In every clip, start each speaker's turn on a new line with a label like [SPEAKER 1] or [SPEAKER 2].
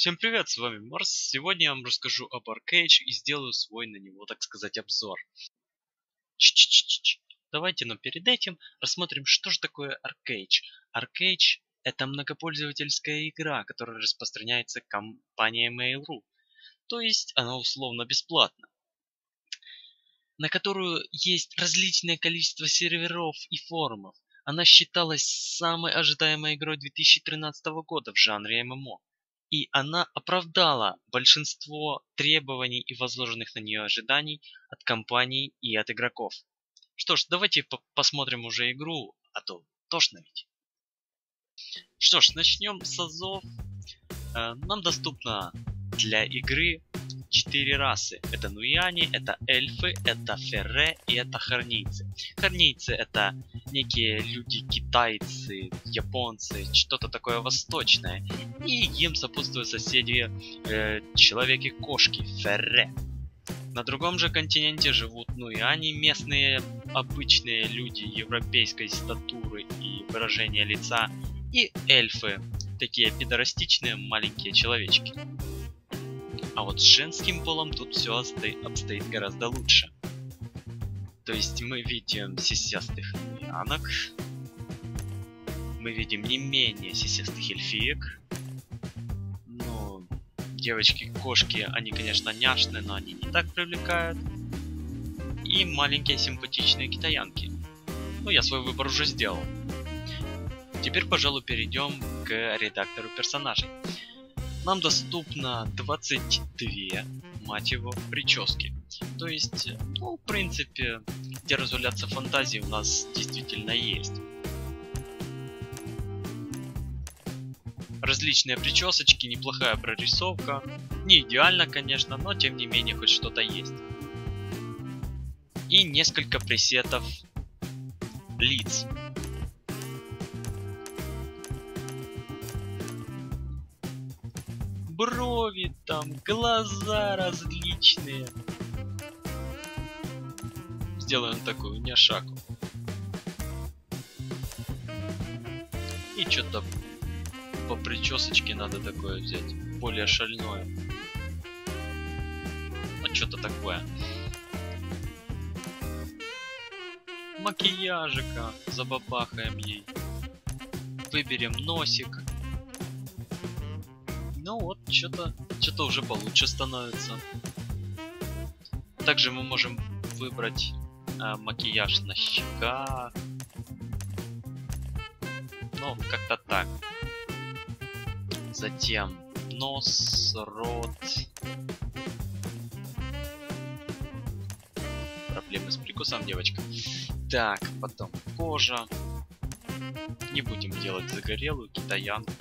[SPEAKER 1] Всем привет, с вами Марс. Сегодня я вам расскажу об Arcade и сделаю свой на него, так сказать, обзор. Давайте, но перед этим рассмотрим, что же такое Arcade. Arcade — это многопользовательская игра, которая распространяется компанией Mail.ru. То есть она условно бесплатна, на которую есть различное количество серверов и форумов. Она считалась самой ожидаемой игрой 2013 года в жанре ММО. И она оправдала большинство требований и возложенных на нее ожиданий от компаний и от игроков. Что ж, давайте посмотрим уже игру, а то тошно ведь. Что ж, начнем с азов. Нам доступно для игры 4 расы. Это нуяне, это эльфы, это ферре и это хорнийцы. Хорнийцы — это некие люди-китайцы, японцы, что-то такое восточное. И им сопутствуют соседи человеки-кошки, ферре. На другом же континенте живут нуяне, местные обычные люди европейской статуры и выражения лица. И эльфы, такие пидорастичные маленькие человечки. А вот с женским полом тут все обстоит гораздо лучше. То есть мы видим сисястых нуянок, мы видим не менее сисястых эльфиек. Ну, девочки-кошки, они, конечно, няшные, но они не так привлекают. И маленькие симпатичные китаянки. Ну, я свой выбор уже сделал. Теперь, пожалуй, перейдем к редактору персонажей. Нам доступно 22, мать его, прически. То есть, ну, в принципе, где разгуляться фантазии у нас действительно есть. Различные причесочки, неплохая прорисовка. Не идеально, конечно, но тем не менее хоть что-то есть. И несколько пресетов лиц. Брови там, глаза различные. Сделаем такую няшаку. И что-то по причесочке надо такое взять. Более шальное. Ну, что-то такое. Макияжика забабахаем ей. Выберем носик. Ну вот, что-то уже получше становится. Также мы можем выбрать макияж на щеках. Ну, как-то так. Затем нос, рот. Проблемы с прикусом, девочка. Так, потом кожа. Не будем делать загорелую китаянку.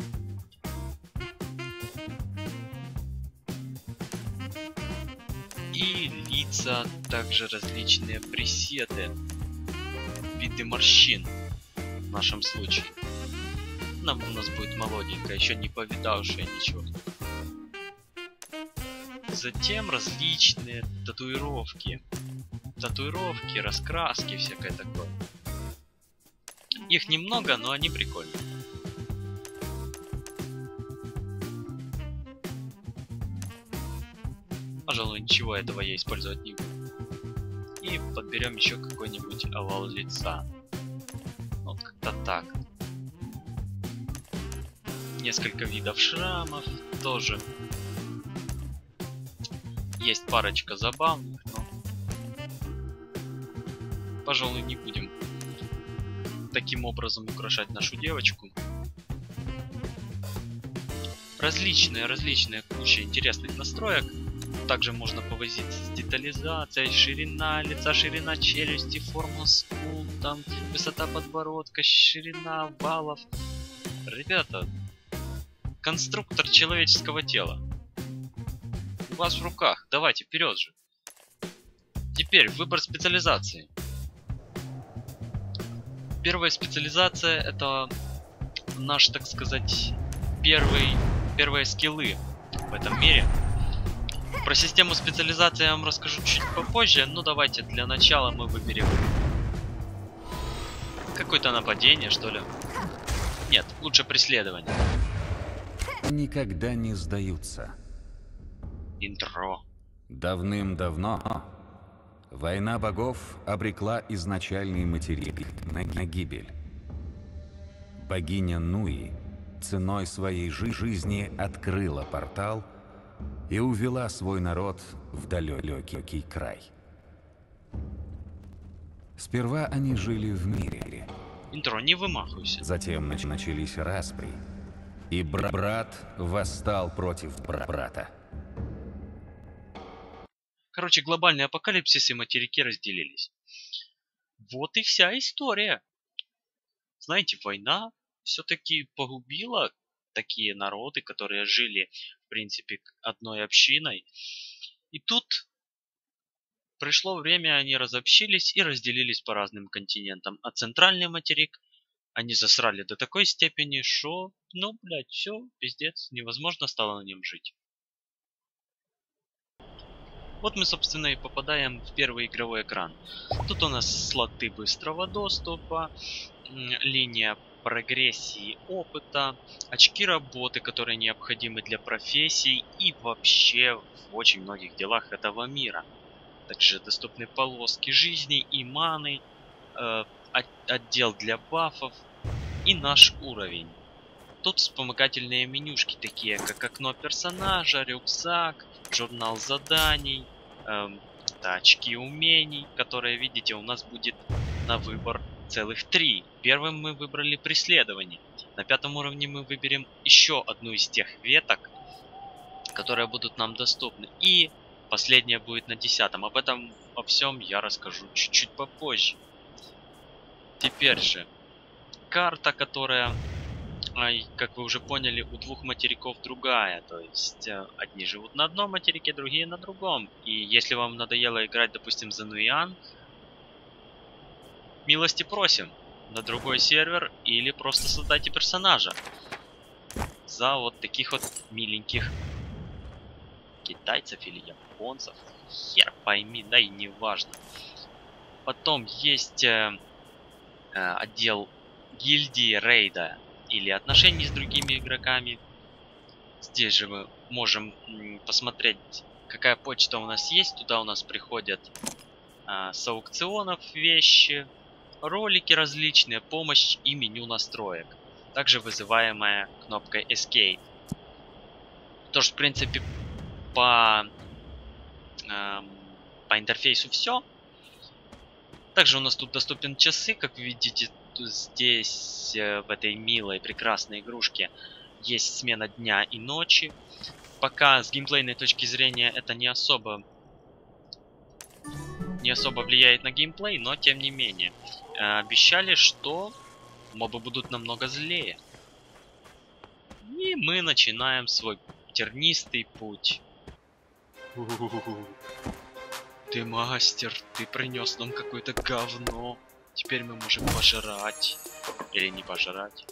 [SPEAKER 1] И лица, также различные пресеты, виды морщин в нашем случае. Нам у нас будет молоденькая, еще не повидавшая ничего. Затем различные татуировки. Татуировки, раскраски, всякое такое. Их немного, но они прикольные. Пожалуй, ничего этого я использовать не буду. И подберем еще какой-нибудь овал лица. Вот как-то так. Несколько видов шрамов тоже. Есть парочка забавных, но пожалуй, не будем таким образом украшать нашу девочку. Различные куча интересных настроек. Также можно повозиться с детализацией, ширина лица, ширина челюсти, форма скул, там, высота подбородка, ширина баллов. Ребята, конструктор человеческого тела у вас в руках. Давайте, вперед же. Теперь выбор специализации. Первая специализация — это наш, так сказать, первые скиллы в этом мире. Про систему специализации я вам расскажу чуть попозже, но давайте для начала мы выберем какое-то нападение, что ли. Нет, лучше преследование.
[SPEAKER 2] никогда не сдаются.
[SPEAKER 1] Интро.
[SPEAKER 2] Давным-давно война богов обрекла изначальный материк на гибель. Богиня Нуи ценой своей жизни открыла портал и увела свой народ в далекий край. Сперва они жили в мире.
[SPEAKER 1] Интро, не вымахивайся.
[SPEAKER 2] Затем начались распри, и брат восстал против брата.
[SPEAKER 1] Короче, глобальный апокалипсис и материки разделились. Вот и вся история. Знаете, война все-таки погубила такие народы, которые жили, в принципе, одной общиной. И тут пришло время, они разобщились и разделились по разным континентам. А центральный материк они засрали до такой степени, что, ну, блядь, все, пиздец, невозможно стало на нем жить. Вот мы, собственно, и попадаем в первый игровой экран. Тут у нас слоты быстрого доступа, линия прогрессии опыта, очки работы, которые необходимы для профессий и вообще в очень многих делах этого мира. Также доступны полоски жизни и маны, отдел для бафов и наш уровень. Тут вспомогательные менюшки, такие как окно персонажа, рюкзак, журнал заданий, очки умений, которые, видите, у нас будет на выбор целых 3. Первым мы выбрали преследование. На 5-м уровне мы выберем еще одну из тех веток, которые будут нам доступны. И последняя будет на 10-м. Об этом во всем я расскажу чуть-чуть попозже. Теперь же карта, которая, как вы уже поняли, у двух материков другая. То есть одни живут на одном материке, другие на другом. И если вам надоело играть, допустим, за Нуиан, милости просим на другой сервер или просто создайте персонажа за вот таких вот миленьких китайцев или японцев. Хер пойми, да и не важно. Потом есть отдел гильдии, рейда или отношений с другими игроками. Здесь же мы можем посмотреть, какая почта у нас есть. Туда у нас приходят с аукционов вещи, ролики различные, помощь и меню настроек. Также вызываемая кнопкой Escape. Тоже, в принципе, по интерфейсу все. Также у нас тут доступен часы, как вы видите, здесь в этой милой прекрасной игрушке есть смена дня и ночи. Пока с геймплейной точки зрения это не особо влияет на геймплей, но тем не менее обещали, что мобы будут намного злее. И мы начинаем свой тернистый путь. Ты мастер, ты принес нам какое-то говно. Теперь мы можем пожрать. Или не пожрать.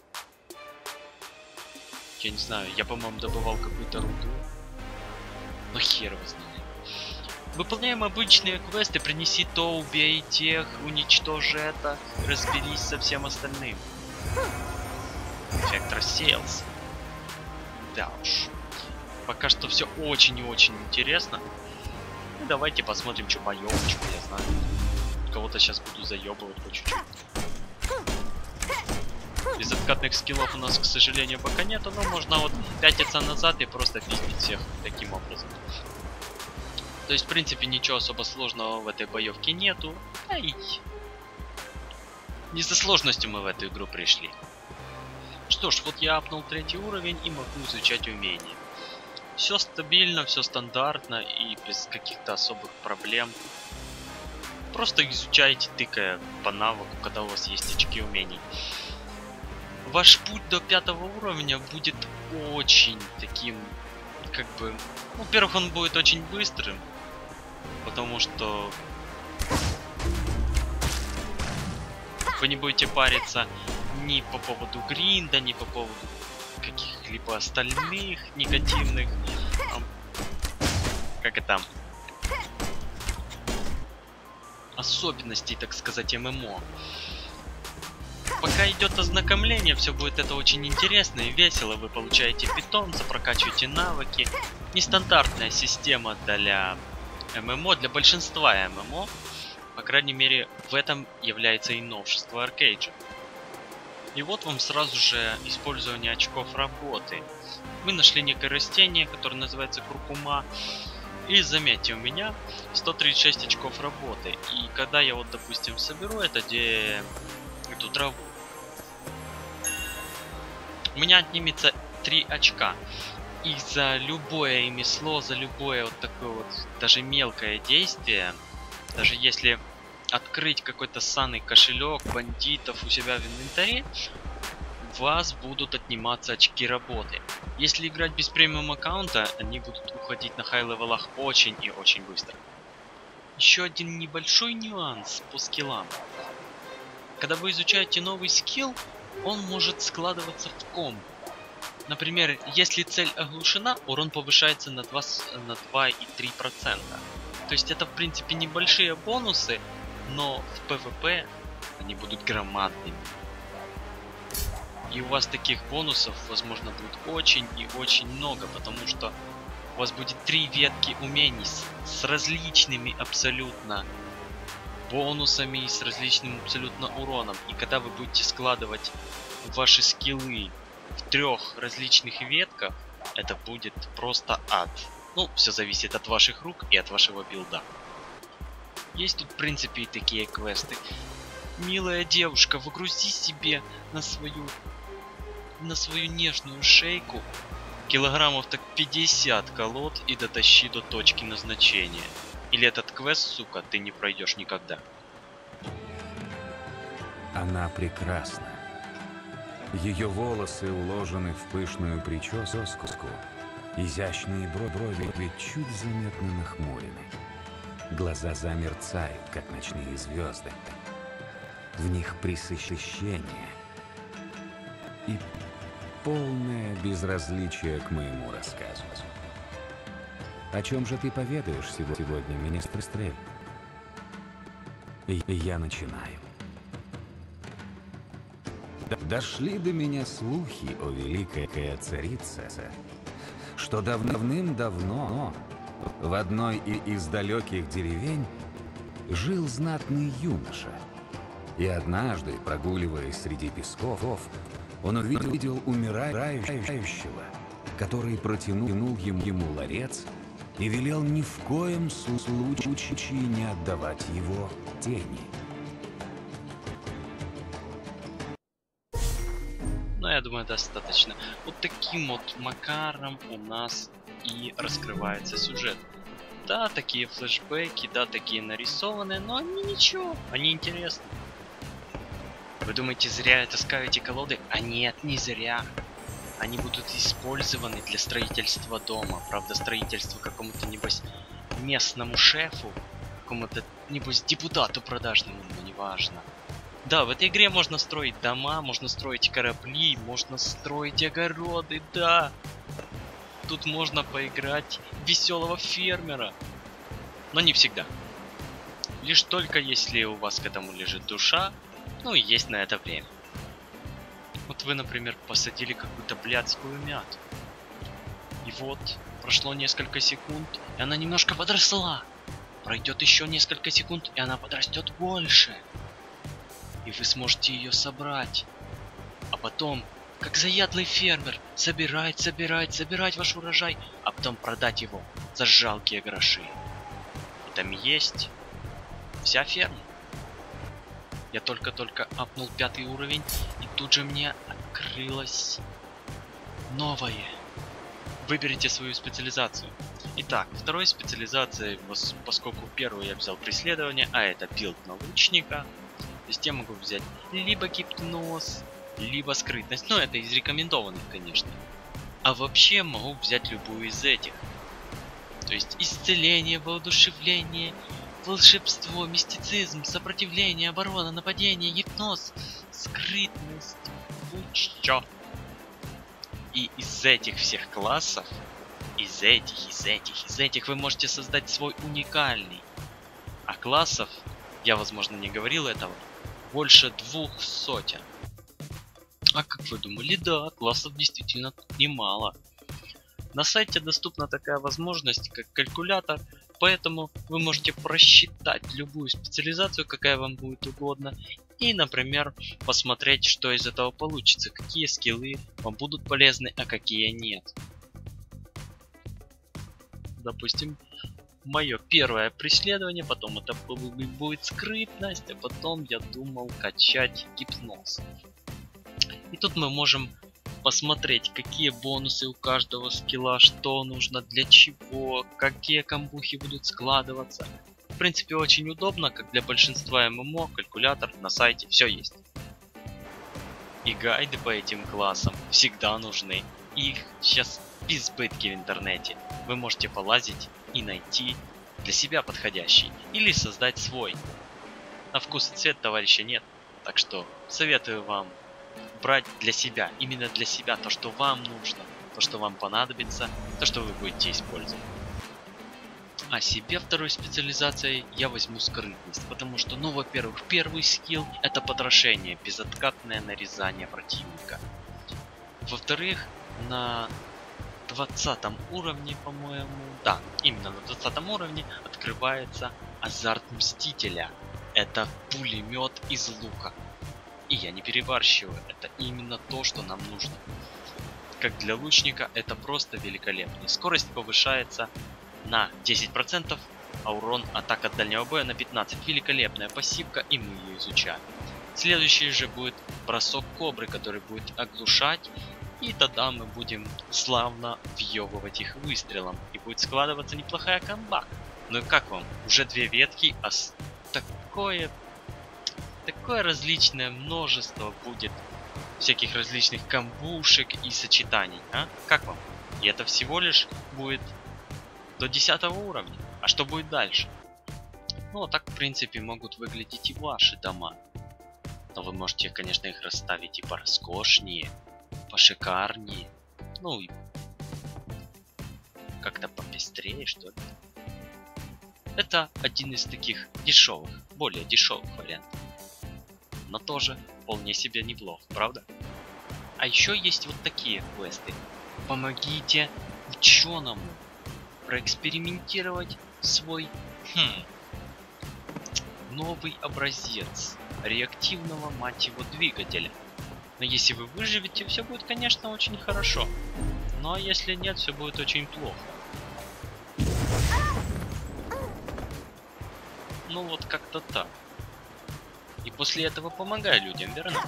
[SPEAKER 1] Я не знаю, я, по-моему, добывал какую-то руду. Но хер его знает. Выполняем обычные квесты. Принеси то, убей тех, уничтожь это, разберись со всем остальным. Эффект рассеялся. Да уж. Пока что все очень и очень интересно. Ну, давайте посмотрим, что поёбочку, я знаю. Кого-то сейчас буду заебывать по чуть-чуть. Безоткатных скиллов у нас, к сожалению, пока нету, но можно вот пятиться назад и просто пиздить всех таким образом. То есть, в принципе, ничего особо сложного в этой боевке нету. Ай. Не за сложностью мы в эту игру пришли. Что ж, вот я апнул 3-й уровень и могу изучать умения. Все стабильно, все стандартно и без каких-то особых проблем. Просто изучайте, тыкая по навыку, когда у вас есть очки умений. Ваш путь до 5-го уровня будет очень таким, как бы... Во-первых, он будет очень быстрым, потому что вы не будете париться ни по поводу гринда, ни по поводу каких-либо остальных негативных, как это, особенностей, так сказать, ММО. Пока идет ознакомление, все будет это очень интересно и весело. Вы получаете питомца, прокачиваете навыки. Нестандартная система для ММО, для большинства ММО. По крайней мере, в этом является и новшество Аркейджа. И вот вам сразу же использование очков работы. Мы нашли некое растение, которое называется куркума. И заметьте, у меня 136 очков работы. И когда я вот, допустим, соберу эту траву, у меня отнимется 3 очка. И за любое ремесло, за любое вот такое вот даже мелкое действие, даже если открыть какой-то ссаный кошелек бандитов у себя в инвентаре, у вас будут отниматься очки работы. Если играть без премиум аккаунта, они будут уходить на хай-левелах очень и очень быстро. Еще один небольшой нюанс по скиллам. Когда вы изучаете новый скилл, он может складываться в комбо. Например, если цель оглушена, урон повышается на 2,3%. То есть это в принципе небольшие бонусы, но в PvP они будут громадными. И у вас таких бонусов, возможно, будет очень и очень много, потому что у вас будет 3 ветки умений с различными абсолютно бонусами и с различным абсолютно уроном. И когда вы будете складывать ваши скиллы в 3 различных ветках, это будет просто ад. Ну, все зависит от ваших рук и от вашего билда. Есть тут, в принципе, и такие квесты. Милая девушка, выгрузи себе на свою нежную шейку килограммов так 50 колод и дотащи до точки назначения. Или этот квест, сука, ты не пройдешь никогда.
[SPEAKER 2] Она прекрасна. Ее волосы уложены в пышную прическу, изящные брови ведь чуть заметно нахмурены. Глаза замерцают, как ночные звезды. В них пресыщение и полное безразличие к моему рассказу. О чем же ты поведаешь сегодня, министр Стрель? И я начинаю. Дошли до меня слухи, о великая царица, что давным-давно в одной из далеких деревень жил знатный юноша. И однажды, прогуливаясь среди песков, он увидел умирающего, который протянул ему ларец и велел ни в коем случае не отдавать его тени.
[SPEAKER 1] Но я думаю, достаточно. Вот таким вот макаром у нас и раскрывается сюжет. Да, такие флешбеки, да, такие нарисованные, но они ничего, они интересны. Вы думаете, зря я таскаю эти колоды? А нет, не зря. Они будут использованы для строительства дома. Правда, строительство какому-то, небось, местному шефу, какому-то, небось, депутату продажному, но неважно. Да, в этой игре можно строить дома, можно строить корабли, можно строить огороды, да. Тут можно поиграть в веселого фермера. Но не всегда. Лишь только если у вас к этому лежит душа, ну и есть на это время. Вот вы, например, посадили какую-то блядскую мяту. И вот, прошло несколько секунд, и она немножко подросла. Пройдет еще несколько секунд, и она подрастет больше. И вы сможете ее собрать. А потом, как заядлый фермер, собирать ваш урожай, а потом продать его за жалкие гроши. И там есть вся ферма. Я только-только апнул 5-й уровень, и тут же мне открылось новое. Выберите свою специализацию. Итак, второй специализацией, поскольку первую я взял преследование, а это билд научника, то есть я могу взять либо гипноз, либо скрытность. Но это из рекомендованных, конечно. А вообще могу взять любую из этих. То есть исцеление, воодушевление, волшебство, мистицизм, сопротивление, оборона, нападение, гипноз, скрытность, чё. И из этих всех классов, из этих вы можете создать свой уникальный. А классов, я возможно не говорил этого, больше 200. А как вы думали, да, классов действительно немало. На сайте доступна такая возможность, как калькулятор, поэтому вы можете просчитать любую специализацию, какая вам будет угодно, и, например, посмотреть, что из этого получится, какие скиллы вам будут полезны, а какие нет. Допустим, мое первое преследование, потом это будет скрытность, а потом я думал качать гипноз. И тут мы можем посмотреть, какие бонусы у каждого скилла, что нужно для чего, какие камбухи будут складываться. В принципе, очень удобно, как для большинства ММО, калькулятор на сайте, все есть. И гайды по этим классам всегда нужны. Их сейчас в избытке в интернете. Вы можете полазить и найти для себя подходящий, или создать свой. На вкус и цвет товарища нет, так что советую вам брать для себя, именно для себя, то, что вам нужно, то, что вам понадобится, то, что вы будете использовать. А себе второй специализацией я возьму скрытность, потому что, ну, во-первых, первый скилл — это потрошение, безоткатное нарезание противника. Во-вторых, на 20 уровне, по-моему, да, именно на 20 уровне открывается азарт Мстителя. Это пулемет из лука. И я не перебарщиваю, это именно то, что нам нужно. Как для лучника это просто великолепно. Скорость повышается на 10%, а урон атак от дальнего боя на 15%. Великолепная пассивка, и мы ее изучаем. Следующий же будет бросок кобры, который будет оглушать. И тогда мы будем славно въебывать их выстрелом. И будет складываться неплохая комба. Ну и как вам? Уже 2 ветки, а такое различное множество будет всяких различных камбушек и сочетаний, а? Как вам? И это всего лишь будет до 10 уровня. А что будет дальше? Ну, так в принципе могут выглядеть и ваши дома. Но вы можете, конечно, их расставить и пороскошнее, пошикарнее, ну и как-то попестрее, что ли. Это один из таких дешевых, более дешевых вариантов. Но тоже вполне себе неплох, правда? А еще есть вот такие квесты. Помогите ученому проэкспериментировать свой новый образец реактивного, мать его, двигателя. Но если вы выживете, все будет, конечно, очень хорошо. Но если нет, все будет очень плохо. Ну вот как-то так. И после этого помогай людям, верно?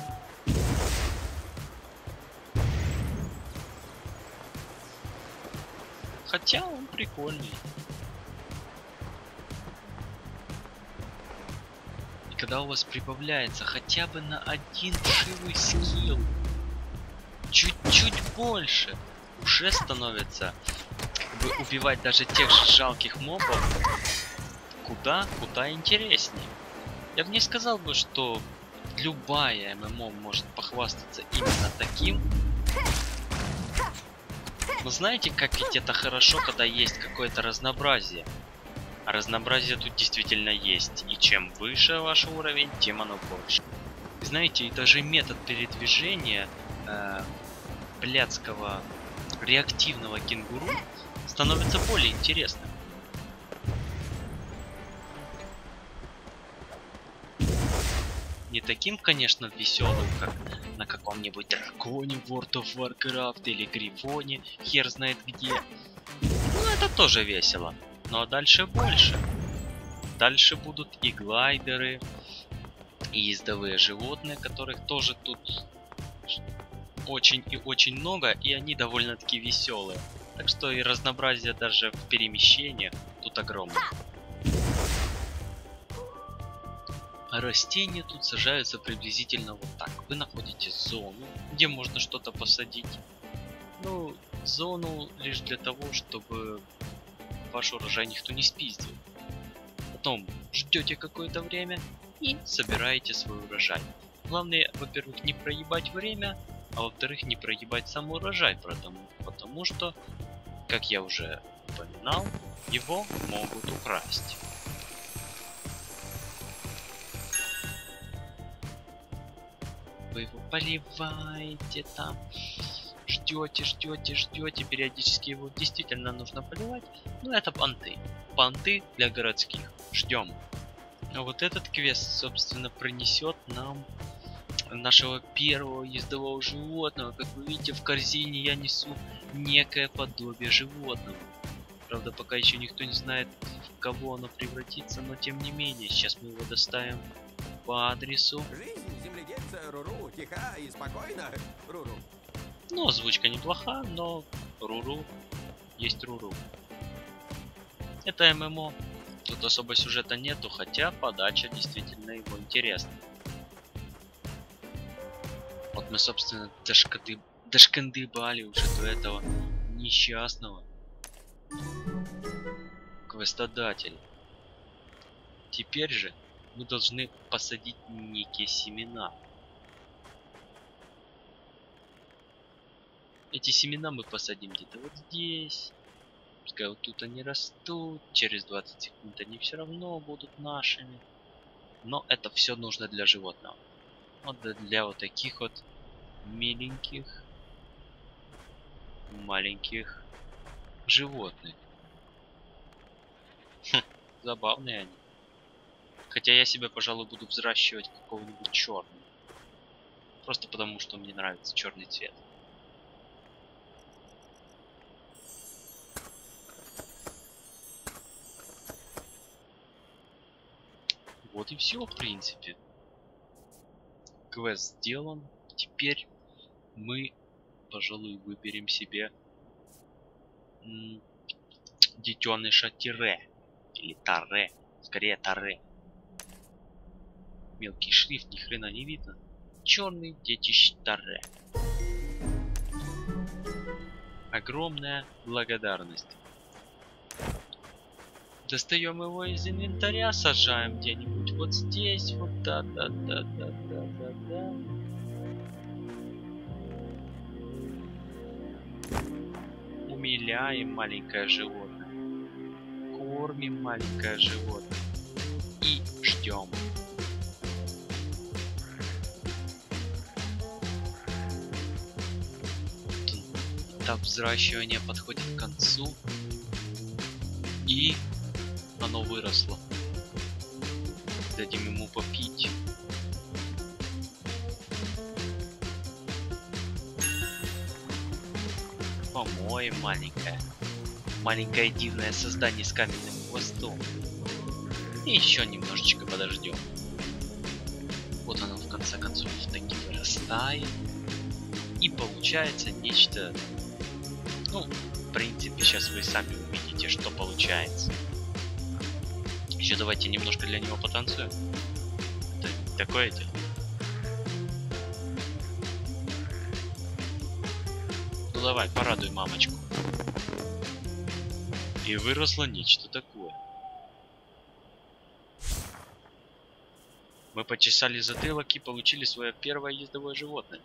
[SPEAKER 1] Хотя он прикольный. И когда у вас прибавляется хотя бы на один вшивый скилл, чуть-чуть больше, уже становится как бы убивать даже тех же жалких мобов куда интереснее. Я бы не сказал бы, что любая ММО может похвастаться именно таким. Но знаете, как ведь это хорошо, когда есть какое-то разнообразие. А разнообразие тут действительно есть. И чем выше ваш уровень, тем оно больше. Знаете, и даже метод передвижения блядского реактивного кенгуру становится более интересным. Не таким, конечно, веселым, как на каком-нибудь драконе в World of Warcraft или грифоне, хер знает где. Ну, это тоже весело. Но дальше больше. Дальше будут и глайдеры, и ездовые животные, которых тоже тут очень и очень много, и они довольно-таки веселые. Так что и разнообразие даже в перемещениях тут огромное. Растения тут сажаются приблизительно вот так. Вы находите зону, где можно что-то посадить. Ну, зону лишь для того, чтобы ваш урожай никто не спиздил. Потом ждете какое-то время и собираете свой урожай. Главное, во-первых, не проебать время, а во-вторых, не проебать сам урожай, потому что, как я уже упоминал, его могут украсть. Вы его поливаете там. Ждете, периодически его действительно нужно поливать. Но это понты. Понты для городских. Ждем. А вот этот квест, собственно, принесет нам нашего первого ездового животного. Как вы видите, в корзине я несу некое подобие животного. Правда, пока еще никто не знает, в кого оно превратится, но тем не менее, сейчас мы его доставим по адресу.
[SPEAKER 3] Жизнь земледельца Руру тиха и спокойна, Руру.
[SPEAKER 1] Ну, озвучка неплоха, но Руру есть Руру. Это ММО. Тут особо сюжета нету, хотя подача действительно его интересна. Вот мы, собственно, дошкандыбали уже до этого несчастного квестодателя. Теперь же мы должны посадить некие семена. Эти семена мы посадим где-то вот здесь. Пускай вот тут они растут. Через 20 секунд они все равно будут нашими. Но это все нужно для животного. Вот для вот таких вот миленьких, маленьких животных. Забавные они. Хотя я себе, пожалуй, буду взращивать какого-нибудь черного. Просто потому, что мне нравится черный цвет. Вот и все, в принципе. Квест сделан. Теперь мы, пожалуй, выберем себе детеныша тире. Или таре. Скорее таре. Мелкий шрифт, ни хрена не видно. Черный детищ таре. Огромная благодарность. Достаем его из инвентаря, сажаем где-нибудь вот здесь, вот да. Умиляем маленькое животное, кормим маленькое животное и ждем. Этап взращивания подходит к концу, и оно выросло. Дадим ему попить. Помоем маленькое дивное создание с каменным хвостом. И еще немножечко подождем. Вот оно в конце концов таки вырастает. И получается нечто. Ну, в принципе, сейчас вы сами увидите, что получается. Еще давайте немножко для него потанцуем. Это такое дело. Ну давай, порадуй мамочку. И выросло нечто такое. Мы почесали затылок и получили свое первое ездовое животное.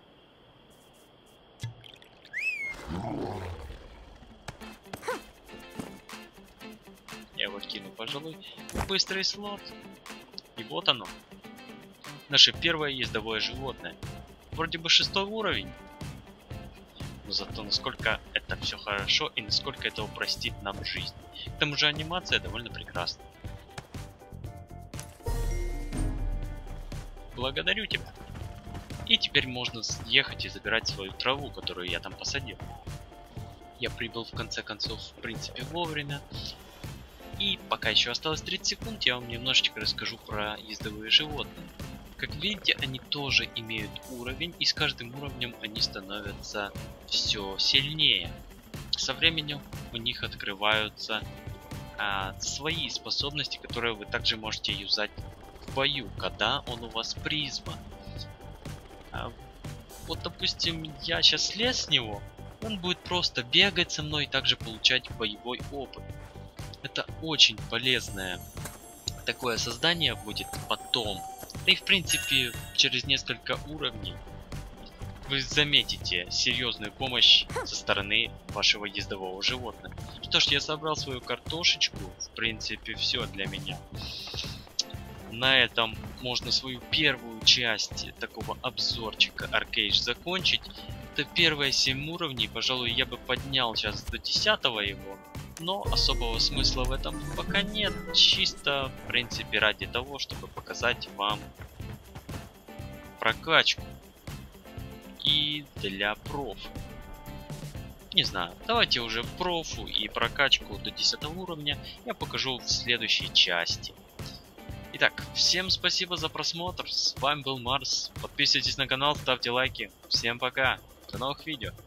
[SPEAKER 1] Я его кину, пожалуй, в быстрый слот. И вот оно. Наше первое ездовое животное. Вроде бы 6 уровень. Но зато насколько это все хорошо и насколько это упростит нам жизнь. К тому же анимация довольно прекрасна. Благодарю тебя. И теперь можно ехать и забирать свою траву, которую я там посадил. Я прибыл в конце концов, в принципе, вовремя. И пока еще осталось 30 секунд, я вам немножечко расскажу про ездовые животные. Как видите, они тоже имеют уровень, и с каждым уровнем они становятся все сильнее. Со временем у них открываются свои способности, которые вы также можете юзать в бою, когда он у вас призма. Вот, допустим, я сейчас слез с него, он будет просто бегать со мной и также получать боевой опыт. Это очень полезное такое создание будет потом. Да и в принципе через несколько уровней вы заметите серьезную помощь со стороны вашего ездового животного. Что ж, я собрал свою картошечку. В принципе все для меня. На этом можно свою первую части такого обзорчика Arcade закончить, то первые 7 уровней, пожалуй, я бы поднял сейчас до 10-го его. Но особого смысла в этом пока нет. Чисто, в принципе, ради того, чтобы показать вам прокачку. И для профа. Не знаю, давайте уже профу и прокачку до 10 уровня я покажу в следующей части. Итак, всем спасибо за просмотр. С вами был Марс. Подписывайтесь на канал, ставьте лайки. Всем пока. До новых видео.